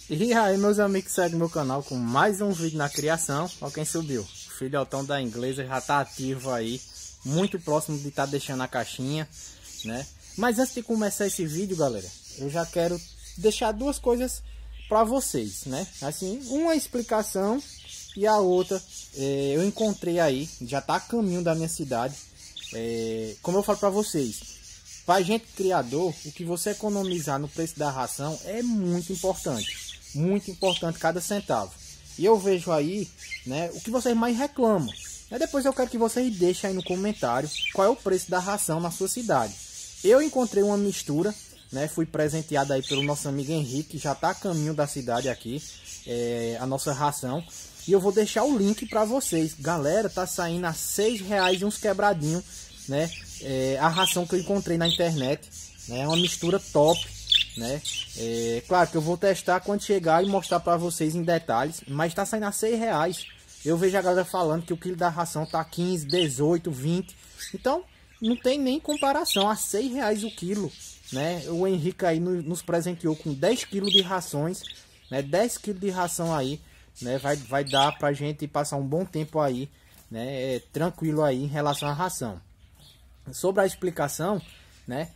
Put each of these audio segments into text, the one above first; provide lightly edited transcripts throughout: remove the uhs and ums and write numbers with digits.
E aí, meus amigos que seguem meu canal com mais um vídeo na criação. Olha quem subiu, o filhotão da inglesa já tá ativo aí, muito próximo de estar deixando a caixinha, né? Mas antes de começar esse vídeo, galera, eu já quero deixar duas coisas para vocês, né? Assim, uma explicação e a outra, eu encontrei aí, já tá a caminho da minha cidade. Como eu falo para vocês, para gente criador, o que você economizar no preço da ração é muito importante cada centavo. E eu vejo aí, né, o que vocês mais reclamam. Depois eu quero que vocês deixem aí no comentário qual é o preço da ração na sua cidade. Eu encontrei uma mistura, né, fui presenteado aí pelo nosso amigo Henrique, já está a caminho da cidade aqui, a nossa ração. E eu vou deixar o link para vocês. Galera, tá saindo a R$6 e uns quebradinhos, né, a ração que eu encontrei na internet, né, é uma mistura top, né? Claro que eu vou testar quando chegar e mostrar para vocês em detalhes, mas tá saindo a R$6. Eu vejo a galera falando que o quilo da ração tá 15, 18, 20. Então não tem nem comparação, a R$6 o quilo, né? O Henrique aí nos presenteou com 10 quilos de rações, né? 10 quilos de ração aí, né? Vai dar pra gente passar um bom tempo aí, né? Tranquilo aí em relação à ração. Sobre a explicação, né?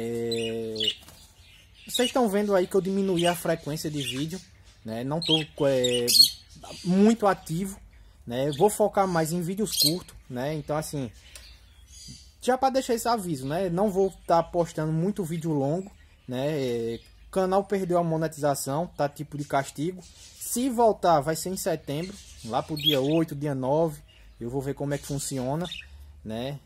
Vocês estão vendo aí que eu diminuí a frequência de vídeo, né? Não estou muito ativo, né? Vou focar mais em vídeos curtos, né? Então assim, já para deixar esse aviso, né? Não vou estar postando muito vídeo longo, né? O canal perdeu a monetização, tá tipo de castigo. Se voltar vai ser em setembro, lá pro dia 8, dia 9, eu vou ver como é que funciona, né?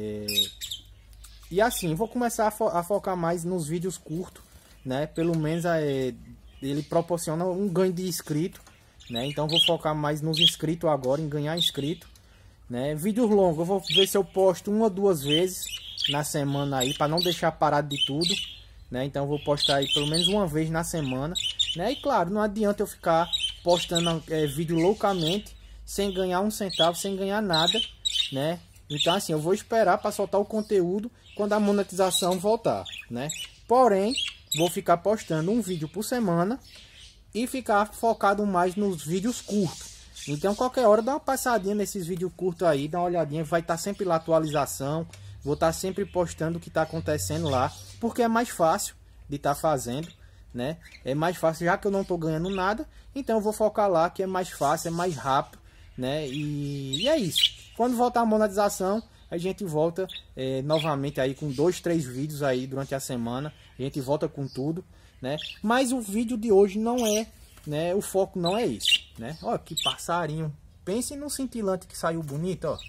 E assim, vou começar a focar mais nos vídeos curtos, né? Pelo menos ele proporciona um ganho de inscrito, né? Então vou focar mais nos inscritos agora, em ganhar inscrito, né? Vídeos longos eu vou ver se eu posto uma ou duas vezes na semana aí, para não deixar parado de tudo, né? Então vou postar aí pelo menos uma vez na semana, né? E claro, não adianta eu ficar postando vídeo loucamente sem ganhar um centavo, sem ganhar nada, né? Então assim, eu vou esperar para soltar o conteúdo quando a monetização voltar, né? Porém, vou ficar postando um vídeo por semana e ficar focado mais nos vídeos curtos. Então qualquer hora dá uma passadinha nesses vídeos curtos aí, dá uma olhadinha, vai estar sempre lá atualização. Vou estar sempre postando o que está acontecendo lá, porque é mais fácil de estar fazendo, né? É mais fácil, já que eu não estou ganhando nada, então eu vou focar lá que é mais fácil, é mais rápido, né? E é isso. Quando voltar a monetização, a gente volta novamente aí com 2, 3 vídeos aí durante a semana. A gente volta com tudo, né? Mas o vídeo de hoje não é, né? O foco não é esse, né? Olha que passarinho. Pensem no cintilante que saiu bonito, ó.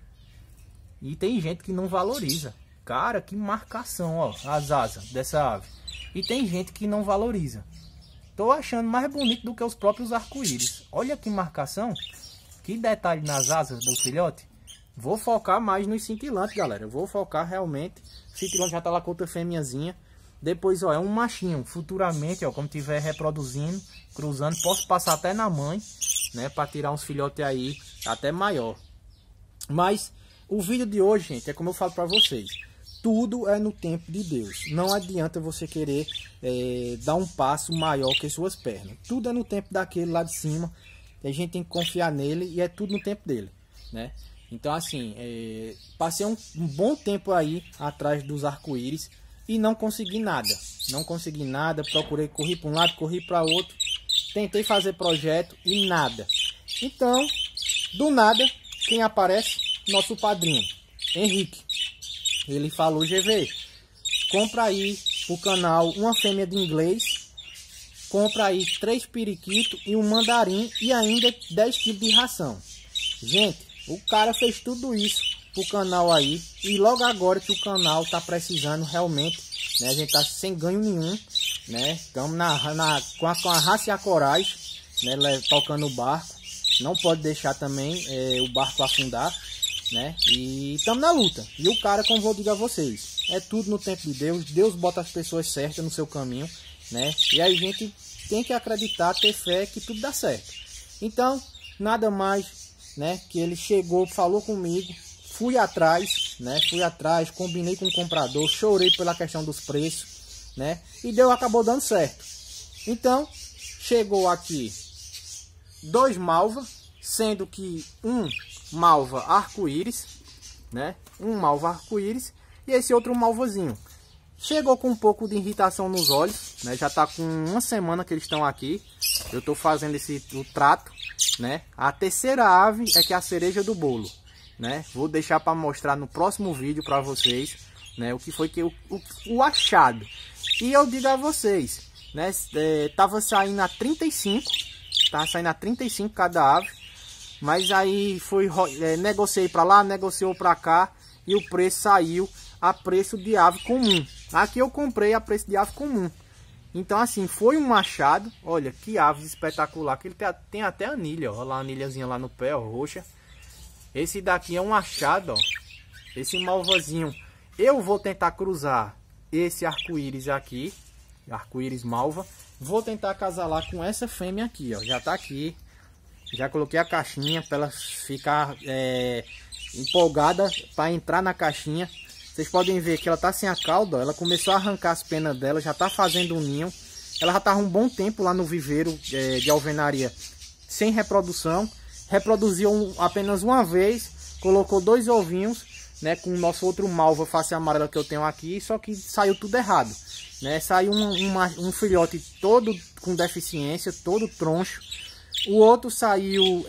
E tem gente que não valoriza. Cara, que marcação, ó, as asas dessa ave. E tem gente que não valoriza. Tô achando mais bonito do que os próprios arco-íris. Olha que marcação. Que detalhe nas asas do filhote. Vou focar mais nos cintilantes, galera. Vou focar realmente. O cintilante já tá lá com outra fêmeazinha. Depois, ó, é um machinho. Futuramente, ó, como tiver reproduzindo, cruzando, posso passar até na mãe, né? Para tirar uns filhotes aí até maior. Mas o vídeo de hoje, gente, é como eu falo para vocês. Tudo é no tempo de Deus. Não adianta você querer dar um passo maior que suas pernas. Tudo é no tempo daquele lá de cima. A gente tem que confiar nele e é tudo no tempo dele, né? Então assim, passei um bom tempo aí atrás dos arco-íris e não consegui nada. Não consegui nada, procurei, corri para um lado, corri para outro. Tentei fazer projeto e nada. Então, do nada, quem aparece? Nosso padrinho, Henrique. Ele falou: GV, compra aí o canal uma fêmea de inglês, compra aí 3 periquitos e um mandarim e ainda 10 quilos de ração. Gente, o cara fez tudo isso pro canal aí e logo agora que o canal tá precisando realmente, né? A gente tá sem ganho nenhum, né? Estamos com a raça e a coragem, né? Tocando o barco. Não pode deixar também o barco afundar, né? E estamos na luta. E o cara, como eu digo a vocês, é tudo no tempo de Deus. Deus bota as pessoas certas no seu caminho, né? E a gente tem que acreditar, ter fé que tudo dá certo. Então, nada mais, né? Que ele chegou, falou comigo, fui atrás, né? Fui atrás, combinei com o comprador, chorei pela questão dos preços, né? E acabou dando certo. Então, chegou aqui 2 malva, sendo que um malva arco-íris, né? Um malva arco-íris e esse outro malvazinho. Chegou com um pouco de irritação nos olhos, né? Já tá com uma semana que eles estão aqui. Eu tô fazendo o trato, né? A terceira ave é que é a cereja do bolo, né? Vou deixar para mostrar no próximo vídeo para vocês, né? O que foi que o achado. E eu digo a vocês, né? Tava saindo a 35, tava saindo a 35 cada ave, mas aí negociei para lá, negociou para cá e o preço saiu a preço de ave comum. Aqui eu comprei a preço de ave comum. Então assim, foi um achado. Olha que ave espetacular, que ele tem até anilha, ó. Olha lá a anilhazinha lá no pé, ó, roxa. Esse daqui é um achado, ó. Esse malvazinho. Eu vou tentar cruzar esse arco-íris aqui, arco-íris malva. Vou tentar acasalar com essa fêmea aqui, ó. Já tá aqui. Já coloquei a caixinha para ela ficar empolgada para entrar na caixinha. Vocês podem ver que ela tá sem a cauda, ó. Ela começou a arrancar as penas dela, já tá fazendo um ninho. Ela já tava um bom tempo lá no viveiro de alvenaria sem reprodução. Reproduziu apenas uma vez, colocou 2 ovinhos, né, com o nosso outro malva face amarela que eu tenho aqui, só que saiu tudo errado, né? Saiu um filhote todo com deficiência, todo troncho. O outro saiu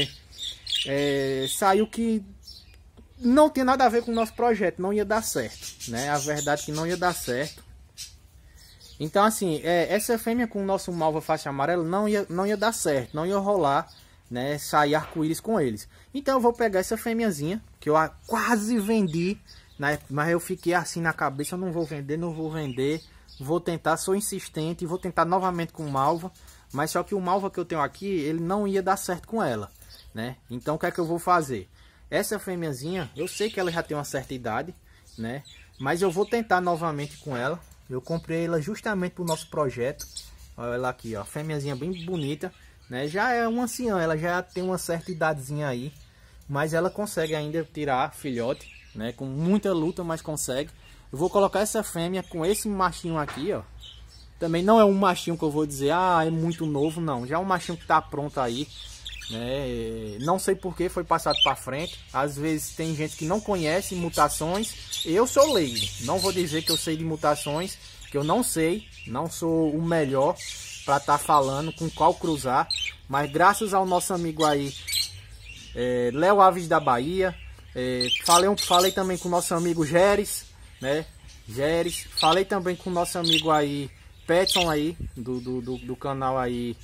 saiu que não tem nada a ver com o nosso projeto, não ia dar certo, né? A verdade é que não ia dar certo. Então assim, essa fêmea com o nosso malva face amarela não ia dar certo, não ia rolar, né? Sair arco-íris com eles. Então eu vou pegar essa fêmeazinha, que eu quase vendi, né? Mas eu fiquei assim na cabeça, eu não vou vender, vou tentar, sou insistente, vou tentar novamente com o malva. Mas só que o malva que eu tenho aqui, ele não ia dar certo com ela, né? Então o que é que eu vou fazer? Essa fêmeazinha, eu sei que ela já tem uma certa idade, né? Mas eu vou tentar novamente com ela. Eu comprei ela justamente para o nosso projeto. Olha ela aqui, ó, fêmeazinha bem bonita, né? Já é uma anciã, ela já tem uma certa idadezinha aí, mas ela consegue ainda tirar filhote, né? Com muita luta, mas consegue. Eu vou colocar essa fêmea com esse machinho aqui, ó. Também não é um machinho que eu vou dizer, é muito novo, não. Já é um machinho que tá pronto aí, né? Não sei por que foi passado para frente. Às vezes tem gente que não conhece mutações. Eu sou leigo, não vou dizer que eu sei de mutações, que eu não sei, não sou o melhor para estar falando com qual cruzar. Mas graças ao nosso amigo aí, Léo Aves da Bahia, falei também com o nosso amigo Geres, né? Falei também com o nosso amigo aí Petson aí, do canal aí.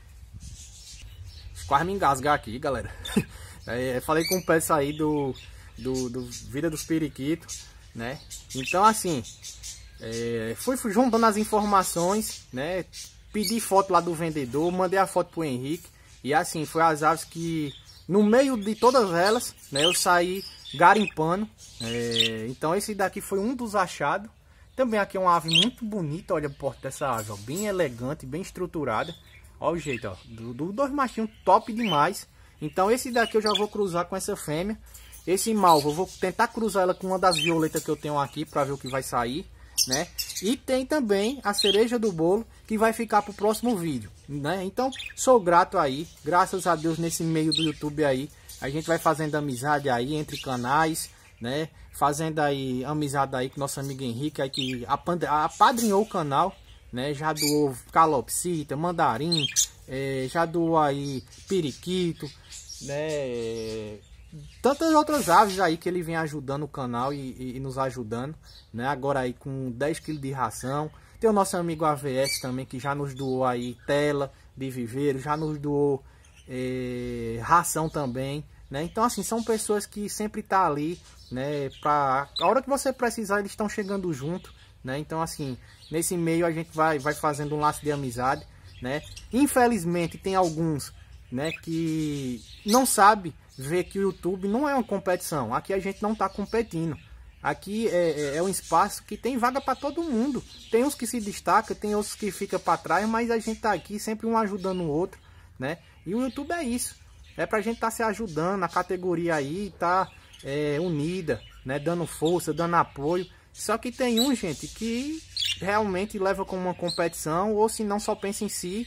Quase me engasgar aqui, galera. Falei com o Petson aí do Vida dos Periquitos, né? Então assim, fui juntando as informações, né? Pedi foto lá do vendedor, mandei a foto pro Henrique. E assim, foi as aves que, no meio de todas elas, né, eu saí garimpando. Então esse daqui foi um dos achados. Também aqui é uma ave muito bonita, olha a porta dessa ave, ó, bem elegante, bem estruturada. Olha o jeito, ó, dois machinhos top demais. Então esse daqui eu já vou cruzar com essa fêmea. Esse malva eu vou tentar cruzar ela com uma das violetas que eu tenho aqui para ver o que vai sair, né? E tem também a cereja do bolo que vai ficar para o próximo vídeo, né? Então sou grato aí, graças a Deus nesse meio do YouTube aí, a gente vai fazendo amizade aí entre canais, né? Fazendo aí amizade aí com nosso amigo Henrique aí, que apadrinhou o canal, né? Já doou calopsita, mandarim, já doou aí periquito, né? Tantas outras aves aí que ele vem ajudando o canal e nos ajudando, né? Agora aí com 10 kg de ração. Tem o nosso amigo AVS também, que já nos doou aí tela de viveiro, já nos doou ração também, né? Então assim, são pessoas que sempre tá ali, né? Pra a hora que você precisar, eles estão chegando junto, né? Então assim, nesse meio a gente vai fazendo um laço de amizade, né? Infelizmente tem alguns, né, que não sabe ver que o YouTube não é uma competição. Aqui a gente não está competindo. Aqui é um espaço que tem vaga para todo mundo. Tem uns que se destacam, tem outros que ficam para trás, mas a gente está aqui sempre um ajudando o outro, né? E o YouTube é isso. É para a gente estar se ajudando, a categoria aí tá unida, né? Dando força, dando apoio. Só que tem gente que realmente leva como uma competição, ou se não só pensa em si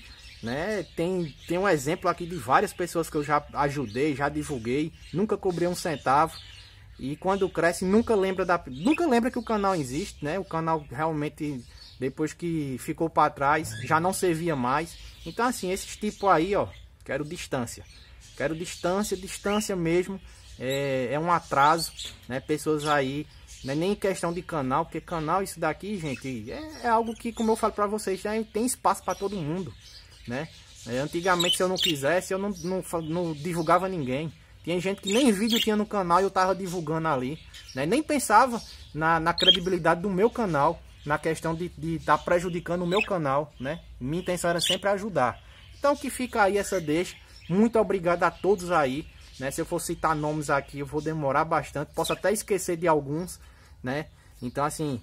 né? Tem um exemplo aqui de várias pessoas que eu já ajudei, já divulguei, nunca cobrei um centavo. E quando cresce, nunca lembra que o canal existe, né? O canal realmente, depois que ficou para trás, já não servia mais. Então assim, esses tipos aí, ó, quero distância. Quero distância mesmo. É um atraso, né? Pessoas aí, não é nem questão de canal, porque canal, isso daqui, gente, é algo que, como eu falo para vocês, já tem espaço para todo mundo, né? Antigamente, se eu não quisesse, eu não divulgava ninguém. Tinha gente que nem vídeo tinha no canal e eu tava divulgando ali, né? Nem pensava na credibilidade do meu canal, na questão de estar prejudicando o meu canal, né? Minha intenção era sempre ajudar. Então que fica aí essa deixa. Muito obrigado a todos aí, né? Se eu for citar nomes aqui, eu vou demorar bastante. Posso até esquecer de alguns, né? Então assim,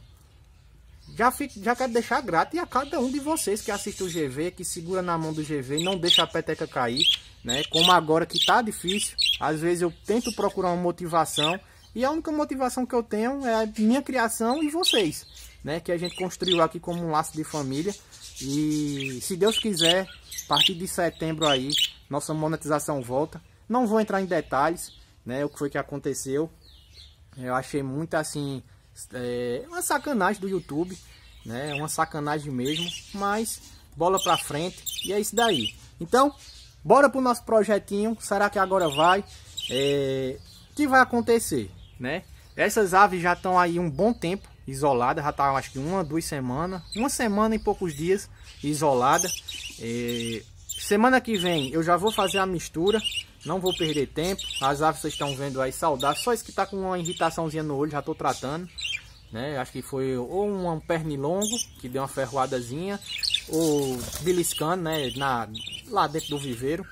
já quero deixar grato e a cada um de vocês que assiste o GV, que segura na mão do GV, não deixa a peteca cair, né? Como agora que tá difícil, às vezes eu tento procurar uma motivação e a única motivação que eu tenho é a minha criação e vocês, né? Que a gente construiu aqui como um laço de família. E se Deus quiser, a partir de setembro aí, nossa monetização volta. Não vou entrar em detalhes, né? O que foi que aconteceu. Eu achei muito assim, uma sacanagem do YouTube, né? Uma sacanagem mesmo, mas bola pra frente e é isso daí. Então, bora pro nosso projetinho. Será que agora vai? O que vai acontecer, né? Essas aves já estão aí um bom tempo isoladas, já tá acho que 1 a 2 semanas, 1 semana e poucos dias isolada. Semana que vem eu já vou fazer a mistura, não vou perder tempo. As aves vocês estão vendo aí saudáveis, só isso que tá com uma irritaçãozinha no olho, já tô tratando, né? Acho que foi ou um pernilongo que deu uma ferroadazinha, ou beliscando, né? Lá dentro do viveiro.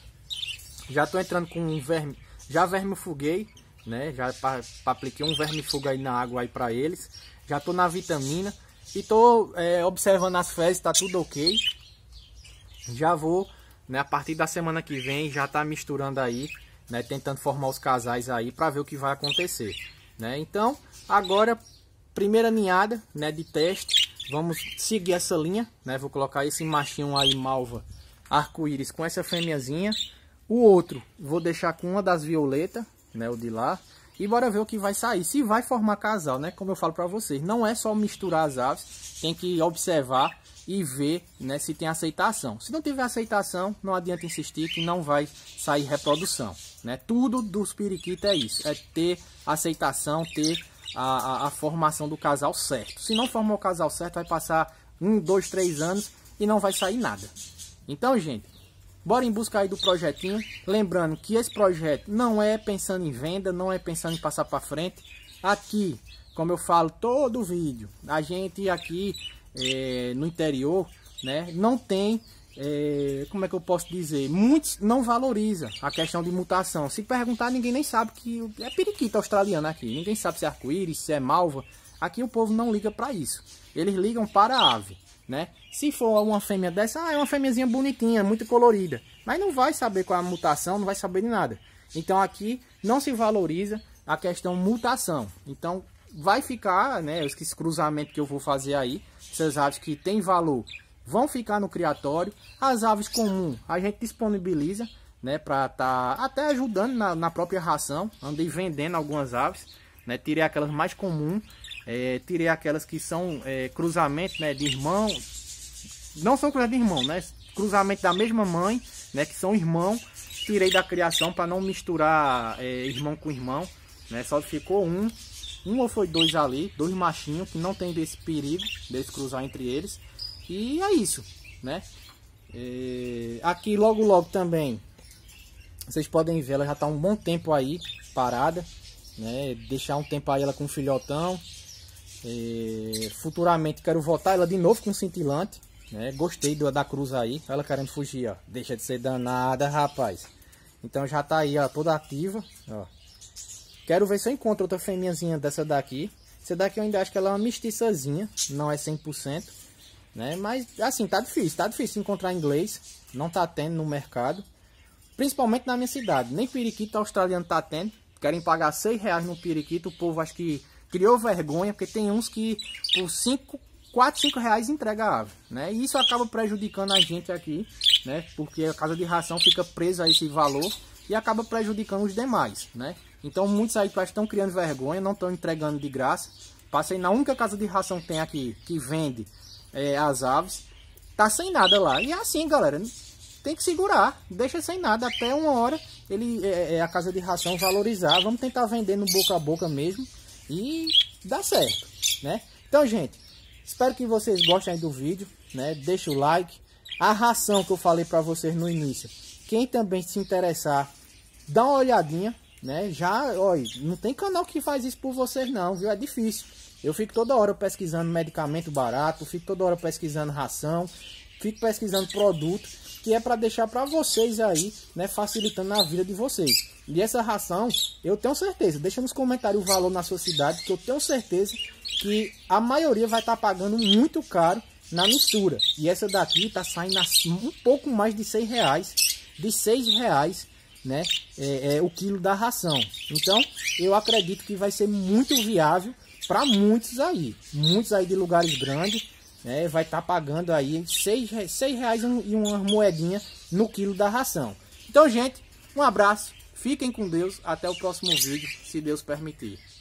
Já tô entrando com um verme, já vermifuguei, né? Já apliquei um vermifugo aí na água aí para eles. Já tô na vitamina e tô observando as fezes, tá tudo ok. Já vou, né, a partir da semana que vem já tá misturando aí, né, tentando formar os casais aí para ver o que vai acontecer, né? Então, agora primeira ninhada, né, de teste. Vamos seguir essa linha, né? Vou colocar esse machinho aí malva arco-íris com essa fêmeazinha. O outro vou deixar com uma das violetas, né, o de lá. E bora ver o que vai sair, se vai formar casal, né? Como eu falo para vocês, não é só misturar as aves, tem que observar e ver, né, se tem aceitação. Se não tiver aceitação, não adianta insistir que não vai sair reprodução, né? Tudo dos periquitos é isso, é ter aceitação, ter a formação do casal certo. Se não formar o casal certo, vai passar 1, 2, 3 anos e não vai sair nada. Então, gente, bora em busca aí do projetinho. Lembrando que esse projeto não é pensando em venda, não é pensando em passar para frente. Aqui, como eu falo todo vídeo, a gente aqui no interior, né, não tem, como é que eu posso dizer, muitos não valorizam a questão de mutação. Se perguntar, ninguém nem sabe que é periquito australiano aqui. Ninguém sabe se é arco-íris, se é malva. Aqui o povo não liga para isso. Eles ligam para a ave, né? Se for uma fêmea dessa, é uma fêmeazinha bonitinha, muito colorida, mas não vai saber qual é a mutação, não vai saber de nada. Então aqui não se valoriza a questão mutação. Então vai ficar, né, esse cruzamento que eu vou fazer aí, essas aves que tem valor vão ficar no criatório. As aves comuns a gente disponibiliza, né, para tá até ajudando na própria ração. Andei vendendo algumas aves, né? Tirei aquelas mais comuns, tirei aquelas que são cruzamento, né, de irmão. Não são cruzamento de irmão, né? Cruzamento da mesma mãe, né? Que são irmão. Tirei da criação para não misturar irmão com irmão, né? Só ficou um ou foi 2 ali, 2 machinhos que não tem desse perigo deles cruzar entre eles. E é isso, né? Aqui logo também vocês podem ver, ela já está um bom tempo aí parada, né? Deixar um tempo aí ela com filhotão. Futuramente quero voltar ela de novo com cintilante, né? Gostei da cruz aí, ela querendo fugir, ó. Deixa de ser danada, rapaz. Então já tá aí, ó, toda ativa, ó. Quero ver se eu encontro outra fêmeazinha dessa daqui. Essa daqui eu ainda acho que ela é uma mestiçazinha, não é 100%, né? Mas assim, tá difícil encontrar inglês, não tá tendo no mercado, principalmente na minha cidade. Nem periquito australiano tá tendo. Querem pagar R$6 no periquito, o povo acho que criou vergonha, porque tem uns que por 4, 5 reais entrega a ave, né? E isso acaba prejudicando a gente aqui, né? Porque a casa de ração fica presa a esse valor e acaba prejudicando os demais, né? Então muitos aí estão criando vergonha, não estão entregando de graça. Passei na única casa de ração que tem aqui que vende as aves, tá sem nada lá. E é assim, galera, tem que segurar, deixa sem nada até uma hora a casa de ração valorizar. Vamos tentar vender no boca a boca mesmo e dá certo, né? Então, gente, espero que vocês gostem aí do vídeo, né? Deixa o like. A ração que eu falei para vocês no início, quem também se interessar, dá uma olhadinha, né? Já, olha, não tem canal que faz isso por vocês não, viu? É difícil. Eu fico toda hora pesquisando medicamento barato, fico toda hora pesquisando ração, fico pesquisando produto, que é para deixar para vocês aí, né, facilitando a vida de vocês. E essa ração, eu tenho certeza, deixa nos comentários o valor na sua cidade, que eu tenho certeza que a maioria vai estar pagando muito caro na mistura. E essa daqui tá saindo um pouco mais de 6 reais, de 6 reais, né, o quilo da ração. Então, eu acredito que vai ser muito viável para muitos aí de lugares grandes, né, vai estar pagando aí 6 reais e uma moedinha no quilo da ração. Então, gente, um abraço, fiquem com Deus, até o próximo vídeo, se Deus permitir.